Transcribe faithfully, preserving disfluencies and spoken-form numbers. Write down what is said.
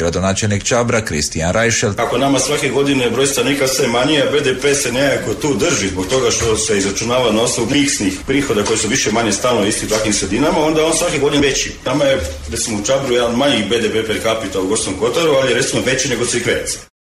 Gradonačelnik Čabra Kristijan Rajšel. Ako nama svake godine broj stanovnika sve manje, a B D P se nekako tu drži zbog toga što se izračunava na osnovu fiksnih prihoda koji su više manje stalno isti u takvim sredinama, onda on svake godine veći. Nama je, recimo u Čabru, jedan manji B D P per capita u Gorskom Kotaru, ali je recimo veći nego Crikvenac.